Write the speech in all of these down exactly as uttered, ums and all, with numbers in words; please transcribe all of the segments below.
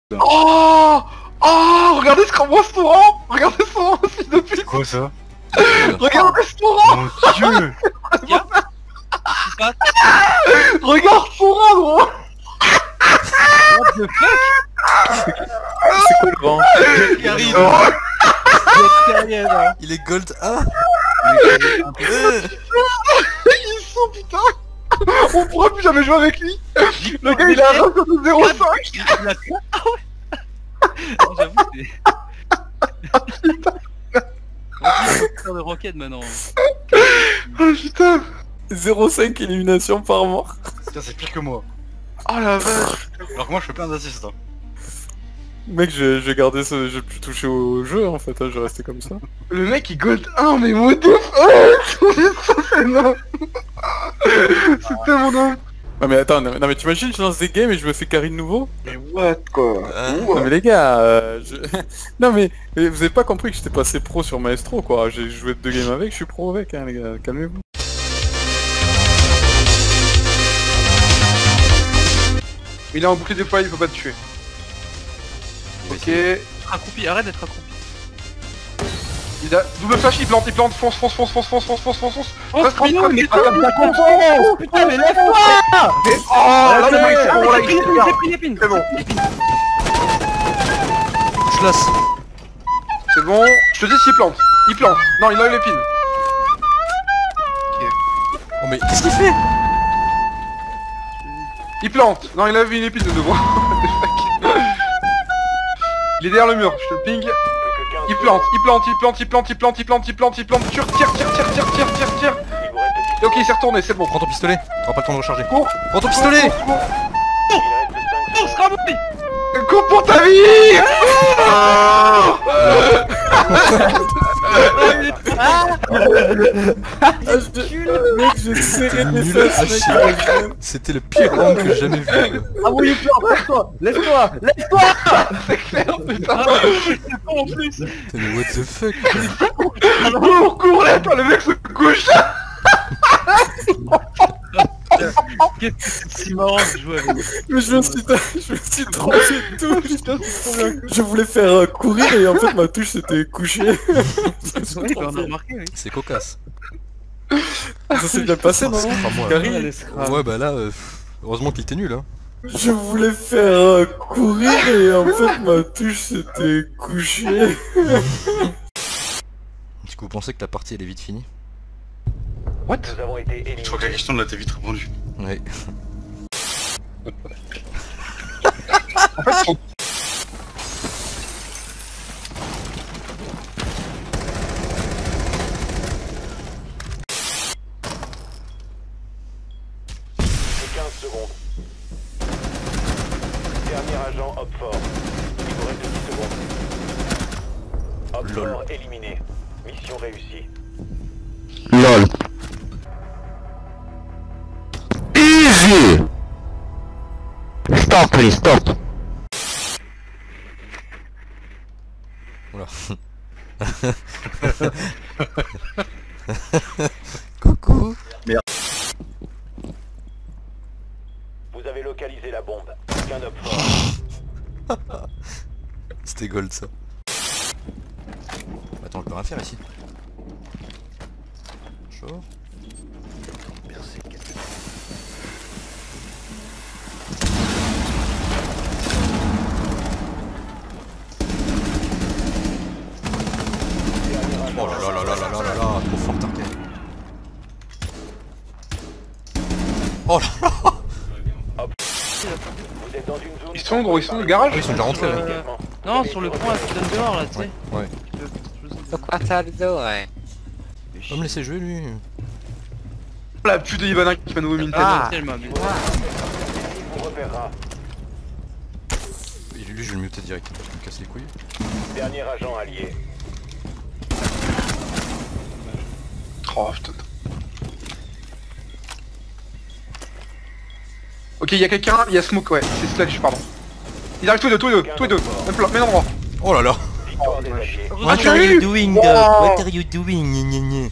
Oh Oh Regardez ce grand restaurant. Regardez son rang, fils de pute. C'est quoi ça? Regarde le restaurant. Mon dieu. Qu'est-ce qui se passe? Regarde son rang, gros. What the fuck? C'est quoi le rang? Il arrive. Il est gold un. Ils sont putain. On pourra plus jamais jouer avec lui. Le gars il a un rang de zéro virgule cinq. Ah ouais. Non, j'avoue c'est... On va faire de roquettes maintenant. Oh putain. zéro virgule cinq élimination par mort. Putain, c'est pire que moi. Oh la vache. Alors que moi je fais plein d'assists. Hein. Mec, je, je gardais ce, je plus touché au jeu en fait, hein, je restais comme ça. Le mec il gold un mais what the fuck. Ça c'est énorme. C'est tellement dingue. Non mais attends, non, non mais t'imagines, je lance des games et je me fais carry de nouveau? Mais what quoi? Hein? Non mais les gars, euh, je... non mais vous avez pas compris que j'étais passé pro sur Maestro quoi, j'ai joué deux games avec, je suis pro avec hein les gars, calmez-vous. Il est en bouclier déployé, il peut pas te tuer. Ok. Accroupi, arrête d'être accroupi. Il a double flash, il plante, il plante, fonce, fonce, fonce, fonce, fonce, fonce, fonce, fonce, fonce. Oh, Reste vite, reste mais vite, toi, reste vite. t'as confiance. Putain, mais lève-toi. Mais- Oh là le mec c'est bon, là J'ai il pris les est pins, bien. j'ai pris les pins. C'est bon, Je lasse. c'est bon. Je te dis s'il plante. Il plante. Non, il a eu les pins. Oh mais qu'est-ce qu'il fait? Il plante. Non, il a vu une épine de devant. Il est derrière le mur, je te le ping. Il plante, il plante, il plante, il plante, il plante, il plante, il plante, il plante, tire, tire, tire, tire, tire, tire, tire, tire. Et ok, il s'est retourné, c'est bon. Prends ton pistolet. T'auras pas le temps de recharger. Cours. Prends ton pistolet. Oh, Scramble. Cours pour ta vie. Ah, je... Mec, j'ai serré mes Nul à fesses, chier. mec. C'était le pire round que j'ai jamais vu. quoi. Ah oui, lève-toi, lève-toi, lève-toi. C'est clair, putain. En plus. Putain, mais what the fuck? Cours, cours là, toi, le mec se couche. Qu'est-ce que c'est si marrant de jouer avec vous. Mais je me suis, je me suis trompé de tout, putain, c'est trop bien. Je voulais faire euh, courir et en fait ma touche s'était couchée. Oui, on a remarqué, oui. C'est cocasse. Ça s'est bien passé, non? Enfin, moi. Carry. Ouais bah là, euh, pff, heureusement qu'il était nul hein. Je voulais faire euh, courir et en fait ma touche s'était couchée. Du coup vous pensez que la partie elle est vite finie? What? Je crois que la question là t'es vite répondu. Ouais. En fait, son... quinze secondes. Dernier agent Hop fort. Il vous reste dix secondes. Hop Lol. fort éliminé. Mission réussie. LOL. Easy. Stop, please, stop. Oula. Coucou. Vous avez localisé la bombe. Qu'un Hop fort. C'était gold ça. Attends, je peux rien faire ici. Chaud. Merci. Oh là là là là là là là là, trop fort Tarkin. Oh là là. Vous êtes dans une zone. Ils sont gros, ils sont dans le garage. Ils sont déjà rentrés ouais. Euh, Non, sur le point qui donne dehors là, tu sais. Ouais. Pourquoi t'as le dos, ouais. Va me laisser jouer lui. La pute de Ivana qui m'a nouveau mis une tête. Ah, elle m'a mis. Il vous repérera. Et lui je vais le muter direct, je me casse les couilles. Dernier agent allié. Oh putain. Ok, il y a quelqu'un, il y a Smoke, ouais, c'est Sledge, pardon. Ils arrivent tous les deux, tous les deux, tous les deux, même, pla- même endroit. Oh là là. Victoire des alliés. What are you doing? Wow. What are you doing? Gna gna gna.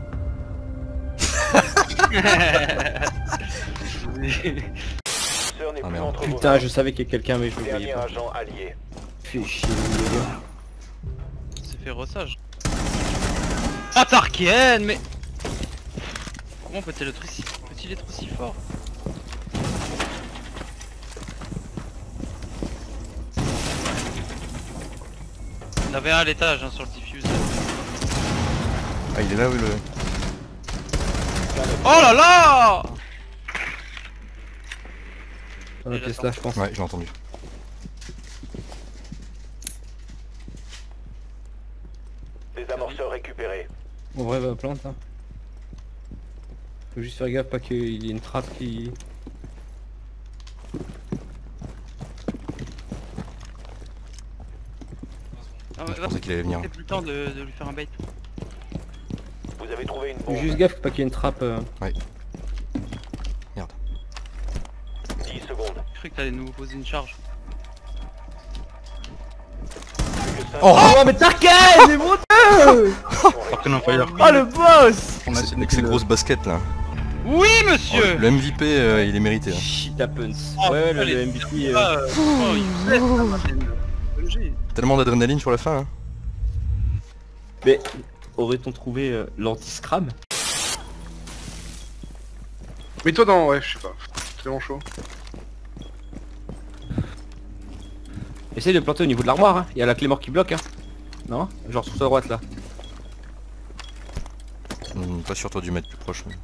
Sœur n'est n'est Ah, plus merde. entre vos Putain, mains. je savais qu'il y a quelqu'un, mais je le voyais Dernier pas. agent allié. Fais chier, les gars. C'est fait rossage. Ah Tarken, mais... Comment peut-il être aussi... peut-il être aussi fort? Il y en avait un à l'étage hein, sur le diffuse. Ah, il est là où le... Oh là là! Dans la pièce là, je pense. Ouais, j'ai entendu. Désamorceur récupéré. En vrai, va plante, hein. Faut juste faire gaffe, pas qu'il y ait une trappe qui... Ah, Je pensais qu'il allait venir. C'est plus le temps de, de lui faire un bait. Vous avez trouvé une Faut bombe. juste gaffe, pas qu'il y ait une trappe... euh. Merde. dix secondes. Je croyais que t'allais nous poser une charge. Plus que cinq Oh, Oh mais Tarken, c'est mon dieu. Tarken on fire. Oh le boss. On a c'est avec ses grosses baskets là. Oui Oh, monsieur! le M V P, euh, il est mérité. Hein. Shit happens. Oh, Ouais, le, allez. le M V P... euh, Ah, euh, oh, il useless, ça, c'est- Tellement d'adrénaline sur la fin. Hein. Mais aurait-on trouvé euh, l'anti-scram? Mais toi dans... Ouais, je sais pas. C'est vraiment chaud. Essaye de planter au niveau de l'armoire, hein. Il y a la clé mort qui bloque, hein. Non? Genre sur sa droite là. Hum, pas sûr, toi du mettre plus proche. Mais...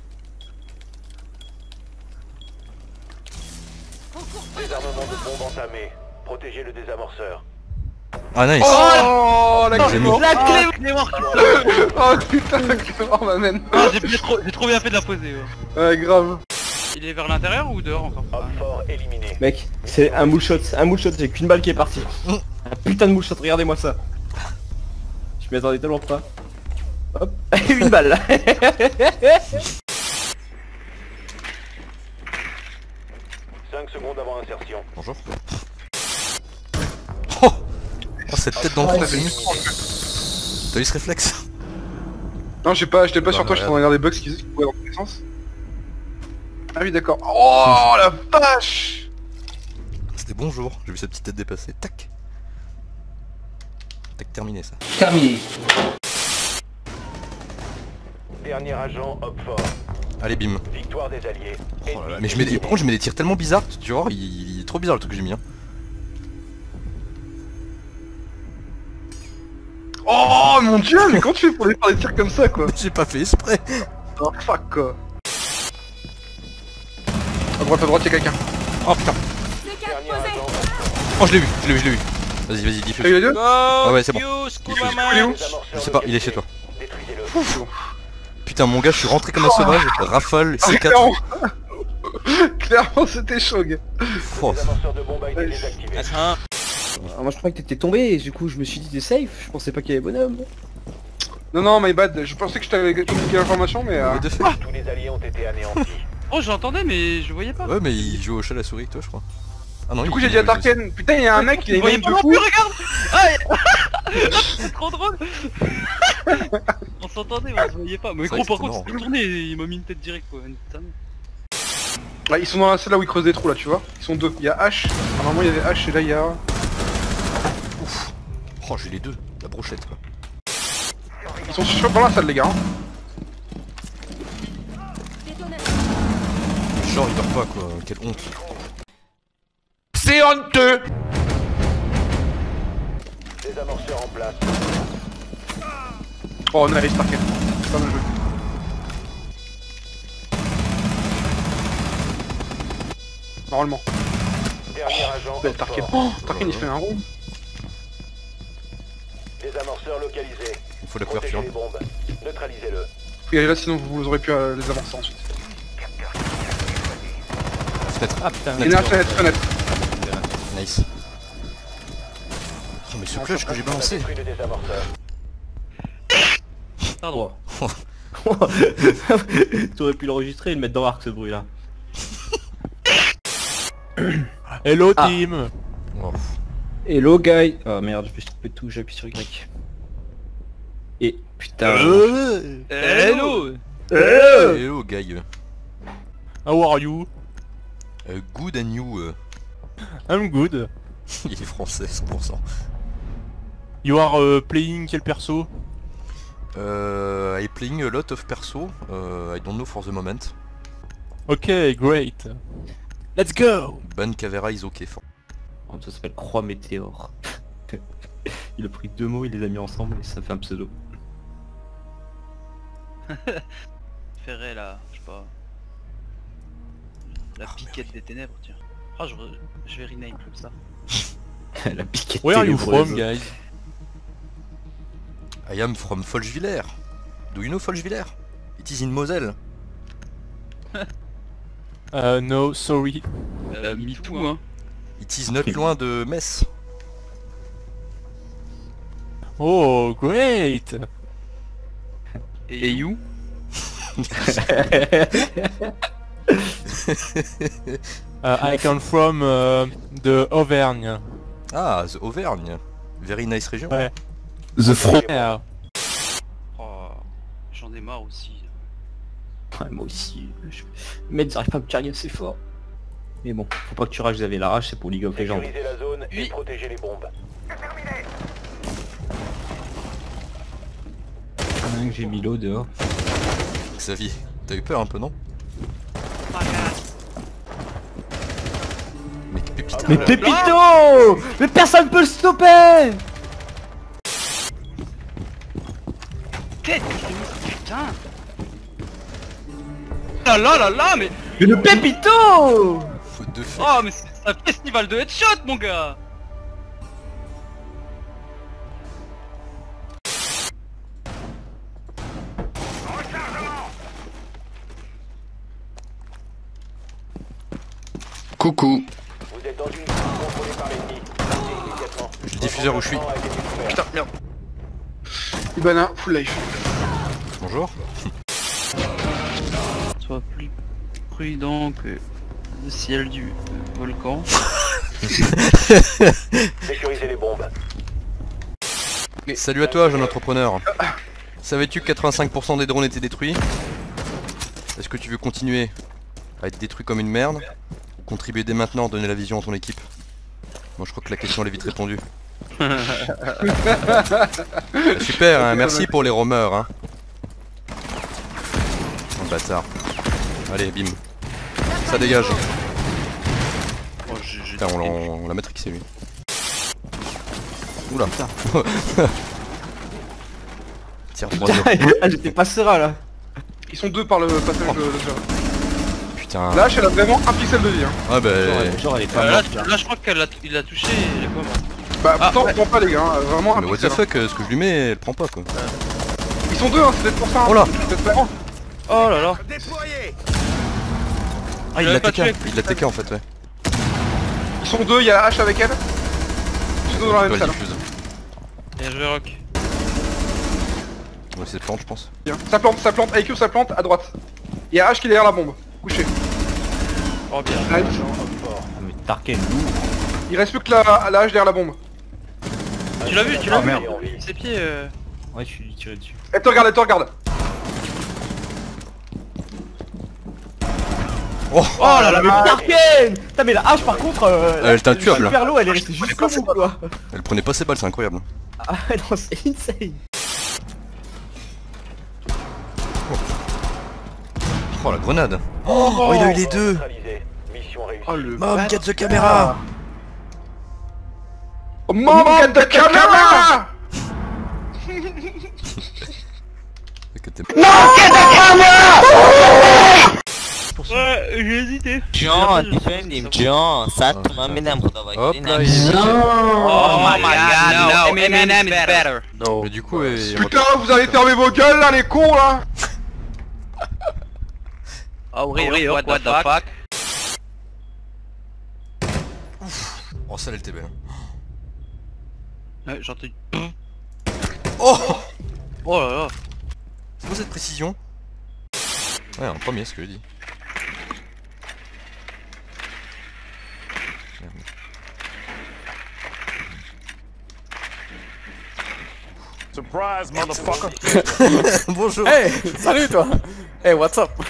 Désarmement de bombe entamé. Protégez le désamorceur. Ah nice. Oh la J'ai clé mis- mort. La clé, clé morte. Oh putain, la clé mort m'amène. Ah, j'ai bien trop, j'ai trop bien fait de la poser. Ouais. Ouais, grave. Il est vers l'intérieur ou dehors encore? Homme fort éliminé. Mec, c'est un moule shot, un moule shot, j'ai qu'une balle qui est partie. Un putain de moule shot, regardez-moi ça. Je m'y attendais tellement pas. Hop, une balle là. cinq secondes avant insertion. Bonjour. Oh, oh cette tête d'enfant, Ah, c'est éliminé. T'as vu ce réflexe? Non, j'étais pas, j'étais pas Bah, sur toi, j'étais en regarde. train de regarder des bugs qui pouvaient dans tous les sens. Ah oui, d'accord. Oh la vache. C'était bonjour, j'ai vu sa petite tête dépasser. Tac. Tac, terminé ça. Dernier agent, homme fort. Allez, bim. Victoire des alliés. Oh là là, mais je mets des... par contre, je mets des tirs tellement bizarres, tu vois, il... il est trop bizarre le truc que j'ai mis. Hein. Oh mon dieu, mais comment tu fais pour les faire des tirs comme ça quoi? J'ai pas fait exprès. Oh fuck quoi. À droite, à droite, y'a quelqu'un. Oh putain. Dernier agent. Oh, je l'ai vu, je l'ai vu, je l'ai vu. Vas-y, vas-y, T'as eu diffuse. les deux? Ah ouais, c'est bon. Il est où? Je sais pas, il est chez toi. Détruisez-le. Putain, mon gars, je suis rentré comme un sauvage. Rafale, Ah, C quatre. clairement. Clairement c'était chaud gars. Oh, Désamorceur de bombe a été désactivé. Alors, moi je croyais que t'étais tombé et du coup je me suis dit t'es safe, je pensais pas qu'il y avait bonhomme. Non non my bad, je pensais que je t'avais communiqué l'information mais... Euh... what the fuck. Tous les alliés ont été anéantis. Oh, j'entendais, mais je voyais pas. Ouais, mais il joue au chat à la souris avec toi, je crois. Ah non, Du il- coup j'ai dit à Tarken, putain y'a un mec qui a Je une voyais aim pas de non fou. plus, regarde. Ah, c'est trop drôle. On s'entendait, on se voyait pas. Mais C'est gros, vrai que par c'était contre, c'est tourné, il m'a mis une tête directe quoi. Putain. Ouais, ils sont dans la salle là où ils creusent des trous là tu vois. Ils sont deux, il y a H, normalement il y avait H et là il y a... Oh, j'ai les deux. La brochette, quoi. Ils sont sur- dans la salle les gars. Hein. Genre, il dort pas, quoi. Quelle honte. C'est honteux. Désamorceur en place. Oh nice Tarken, c'est pas mal joué. Normalement. Dernier agent. Belle homme Tarken. fort. Oh, Tarken il fait un rond. Désamorceur localisé. Il faut la Protégez couverture. les bombes. Neutralisez-le. Faut y aller là sinon vous aurez pu euh, les avancer ensuite. Fenêtre. Ah putain. Il y en a une fenêtre, fenêtre. Nice. Oh, mais ce clutch que j'ai On a balancé. détruit le désamorceur. Pardon. T'aurais pu l'enregistrer et le mettre dans l'arc ce bruit là. Hello Ah. team. Oh. Hello guy. Oh merde, je me suis trompé de tout, j'appuie sur Y. Et putain. Hello. Hello, guy. How are you? Euh, good and you. euh. I'm good. Il est français, cent pour cent. You are uh, playing quel perso? Euh, I playing a lot of perso. Uh, I don't know for the moment. Ok, great. Let's go. Ban Cavera is ok. For... Oh, ça s'appelle Croix Météore. Il a pris deux mots, il les a mis ensemble et ça fait un pseudo. Ferré là, je sais pas. La Ah, piquette des ténèbres, tiens. Ah, je, re... je vais rename comme ça. La piquette. Where are you ténébreuse. from, guys? I am from Folcheviller. Do you know Folcheviller? It is in Moselle. Uh, no, sorry. Euh, me too, hein. It is not loin de Metz. Oh, great. Et you? Uh, I come from uh, the Auvergne. Ah, the Auvergne. Very nice region. Ouais. The Front. Yeah. Oh, j'en ai marre aussi. Ouais, moi aussi. Je... Mais j'arrive pas à me carrer assez fort. Mais bon, faut pas que tu rages Xavier Larrache, c'est pour League of Legends. Sécuriser la zone et Oui. protéger les bombes. Ah, que j'ai mis l'eau dehors. Xavier, t'as eu peur un peu, non? Mais Pépita. Mais Pépito! Mais personne peut le stopper! Tête, putain! Là là là là, mais... Mais le Pépito! Faute de fait. Oh, mais c'est un festival de headshot, mon gars! Coucou. Vous êtes dans une zone contrôlée par l'ennemi. Partez immédiatement. J'ai le diffuseur où je suis. Le temps a été découvert. Putain, merde. Ibana, full life. Bonjour. Sois plus prudent que le ciel du volcan. Sécuriser les bombes. Salut à toi, jeune entrepreneur. Savais-tu que quatre-vingt-cinq pour cent des drones étaient détruits? Est-ce que tu veux continuer à être détruit comme une merde? Ou contribuer dès maintenant à donner la vision à ton équipe? Moi je crois que la question elle est vite répondue. Ah, super, hein, merci pour les roamers. Hein. Oh, bâtard. Allez, bim. Ça dégage. Oh, j'ai... j'ai- Putain, on l'a on l'a matrixé lui. Oula. Tire droit dur. Ah, j'étais pas serein là. Ils sont deux par le passage de, de Java. Putain. Là, elle a vraiment un pixel de vie. Hein. Ah bah. Genre, elle- genre elle est pas Euh, là, morte là. là, je crois qu'il l'a il l'a touché, il est pas mort. Bah, Ah, pourtant, ouais. on prend pas les gars, hein. Vraiment un Mais what the pixel. hein. fuck, euh, ce que je lui mets, elle prend pas quoi. Ils sont deux, hein, c'est peut-être pour ça. Hein. Oh là. Peut-être pas. Oh. Oh là là! Ah, il l'avais l'a pas T K, tué. il l'a T K en fait, ouais. Ils sont deux, il y a H avec elle. Ils sont deux dans la même Vas-y, salle. diffuse. Bien joué, Rock. On va essayer de plante, je pense. Bien. Ça plante, ça plante, I Q ça plante à droite. Il y a H qui est derrière la bombe. Couché. Oh bien. Nice. Ah, mais Tarken, Il reste plus que la, la H derrière la bombe. Tu l'as vu, tu l'as Ah, vu? merde. Ses pieds... Euh... ouais, je suis tiré dessus. Elle te regarde, elle te regarde. Oh, Oh là là, mais Tarken! Putain, mais la hache par contre, euh, Elle était intuable. super low, elle est restée jusqu'au bout quoi. Elle prenait pas ses balles, c'est incroyable. Ah non, c'est insane. Oh la grenade. Oh, il a eu les deux. Neutralisé. Mission réussie. Oh le. Mom, get the camera. Oh, Mom, get the camera! Que t'es- Ouais, j'ai hésité. John, defend him, John. Satu Eminem Hop là, Eminem. il... Oh my god, no, Eminem is better. Non. Mais du coup, il... Putain, vous avez fermé vos gueules là, les cons là! Oh oui, what, what the fuck? Oh, celle elle était belle. Ouais, j'ai entendu... Oh, Oh là là. c'est quoi cette précision? Ouais, un premier, ce que je dis. Surprise, motherfucker. Bonjour. Hey, salut toi. Hey, what's up?